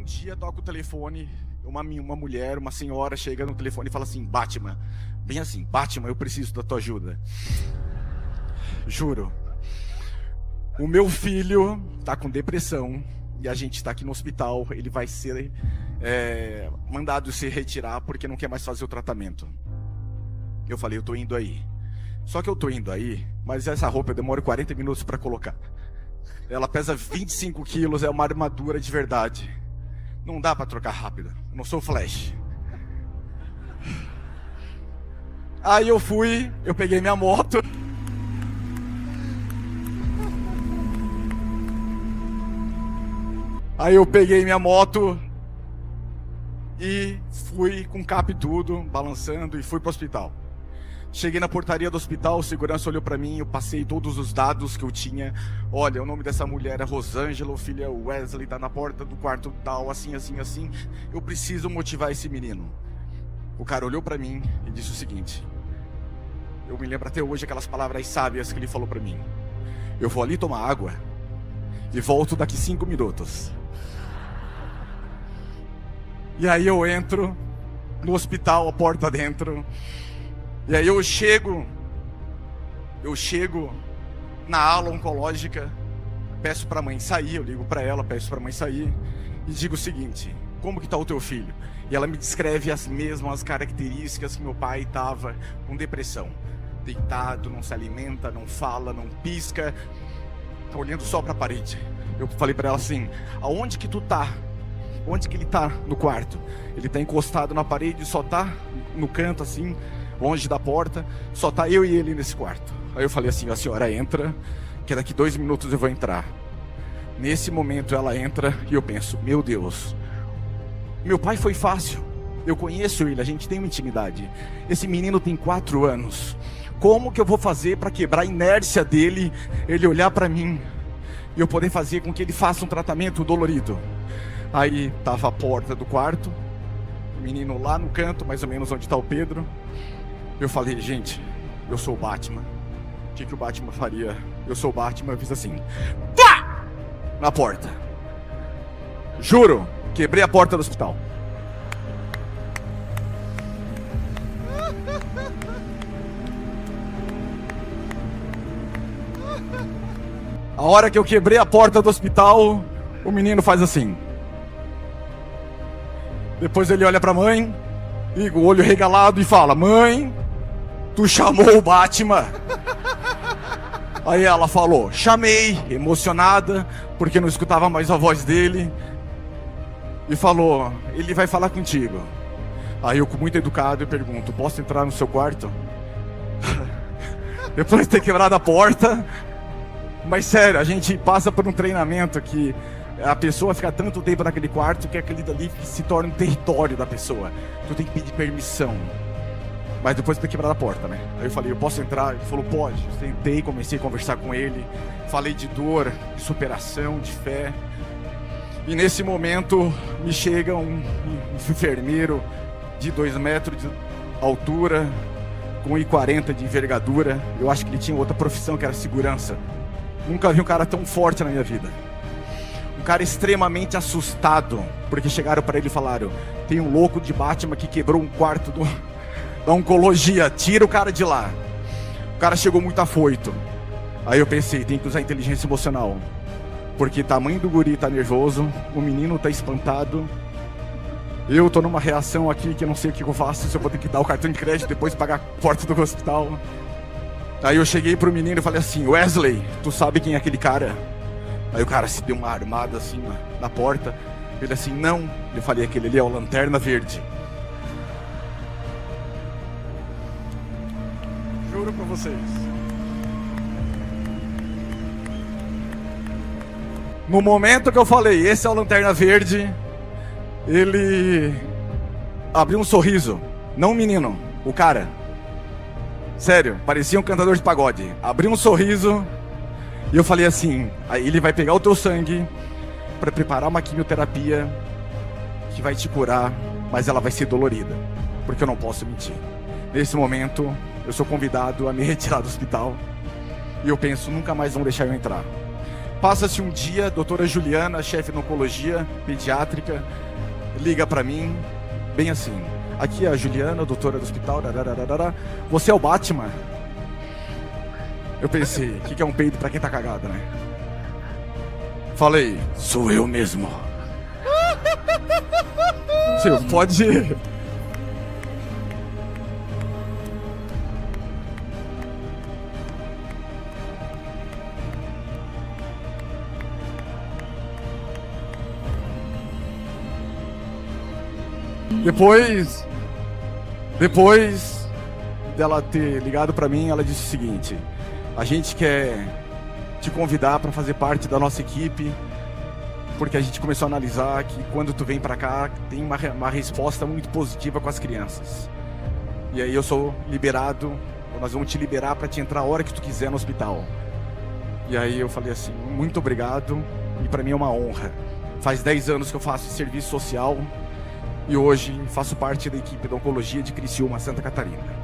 Um dia toca o telefone, uma mulher, uma senhora chega no telefone e fala assim: Batman, bem assim, Batman, eu preciso da tua ajuda. Juro. O meu filho tá com depressão e a gente tá aqui no hospital. Ele vai ser mandado se retirar porque não quer mais fazer o tratamento. Eu falei: eu tô indo aí. Só que eu tô indo aí, mas essa roupa eu demoro 40 minutos para colocar. Ela pesa 25 quilos, é uma armadura de verdade. Não dá para trocar rápido. Eu não sou Flash. Aí eu peguei minha moto. Aí eu peguei minha moto e fui com cap e tudo, balançando, e fui pro hospital. Cheguei na portaria do hospital, o segurança olhou pra mim, eu passei todos os dados que eu tinha. Olha, o nome dessa mulher é Rosângela, o filho é Wesley, tá na porta do quarto tal, assim, assim, assim. Eu preciso motivar esse menino. O cara olhou pra mim e disse o seguinte: eu me lembro até hoje aquelas palavras sábias que ele falou pra mim. Eu vou ali tomar água e volto daqui 5 minutos. E aí eu entro no hospital, a porta dentro. E aí eu chego na ala oncológica, peço pra mãe sair, eu ligo pra ela, peço pra mãe sair e digo o seguinte: como que tá o teu filho? E ela me descreve as mesmas características que meu pai tava, com depressão. Deitado, não se alimenta, não fala, não pisca, tá olhando só pra parede. Eu falei pra ela assim: aonde que tu tá? Onde que ele tá no quarto? Ele tá encostado na parede, só tá no canto assim, longe da porta, só tá eu e ele nesse quarto. Aí eu falei assim: a senhora entra, que daqui 2 minutos eu vou entrar. Nesse momento ela entra e eu penso: meu Deus, meu pai foi fácil, eu conheço ele, a gente tem uma intimidade. Esse menino tem 4 anos, como que eu vou fazer para quebrar a inércia dele, ele olhar para mim e eu poder fazer com que ele faça um tratamento dolorido? Aí tava a porta do quarto, o menino lá no canto, mais ou menos onde está o Pedro. Eu falei: gente, eu sou o Batman. O que o Batman faria? Eu sou o Batman, eu fiz assim, pá! Na porta. Juro, quebrei a porta do hospital. A hora que eu quebrei a porta do hospital, o menino faz assim. Depois ele olha pra mãe, e o olho regalado, e fala: mãe, tu chamou o Batman? Aí ela falou: chamei, emocionada, porque não escutava mais a voz dele. E falou: ele vai falar contigo. Aí eu, com muito educado, eu pergunto: posso entrar no seu quarto? Depois de ter quebrado a porta. Mas sério, a gente passa por um treinamento que a pessoa fica tanto tempo naquele quarto que aquele dali se torna um território da pessoa. Tu tem que pedir permissão. Mas depois de ter quebrado a porta, né? Aí eu falei: eu posso entrar? Ele falou: pode. Eu sentei, comecei a conversar com ele. Falei de dor, de superação, de fé. E nesse momento me chega um enfermeiro de 2 metros de altura, com 1,40 de envergadura. Eu acho que ele tinha outra profissão, que era segurança. Nunca vi um cara tão forte na minha vida. Um cara extremamente assustado, porque chegaram para ele e falaram: tem um louco de Batman que quebrou um quarto da oncologia, tira o cara de lá. O cara chegou muito afoito. Aí eu pensei: tem que usar inteligência emocional, porque tamanho do guri tá nervoso, o menino tá espantado, eu tô numa reação aqui que eu não sei o que eu faço, se eu vou ter que dar o cartão de crédito depois pagar a porta do hospital. Aí eu cheguei pro menino e falei assim: Wesley, tu sabe quem é aquele cara? Aí o cara se deu uma armada assim na porta. Ele assim: não. Eu falei: aquele ali é o Lanterna Verde. Juro pra vocês. No momento que eu falei: esse é o Lanterna Verde, ele abriu um sorriso. Não o menino, o cara. Sério, parecia um cantador de pagode. Abriu um sorriso e eu falei assim: aí ele vai pegar o teu sangue para preparar uma quimioterapia que vai te curar, mas ela vai ser dolorida, porque eu não posso mentir. Nesse momento, eu sou convidado a me retirar do hospital e eu penso: nunca mais vão deixar eu entrar. Passa-se um dia, doutora Juliana, chefe de oncologia pediátrica, liga pra mim, bem assim: aqui é a Juliana, doutora do hospital, você é o Batman? Eu pensei, o que é um peido pra quem tá cagado, né? Falei, sou eu mesmo. Você pode ir. Depois dela ter ligado pra mim, ela disse o seguinte: a gente quer te convidar para fazer parte da nossa equipe, porque a gente começou a analisar que quando tu vem para cá tem uma resposta muito positiva com as crianças. E aí eu sou liberado, nós vamos te liberar para te entrar a hora que tu quiser no hospital. E aí eu falei assim, muito obrigado, e para mim é uma honra. Faz 10 anos que eu faço serviço social e hoje faço parte da equipe da oncologia de Criciúma, Santa Catarina.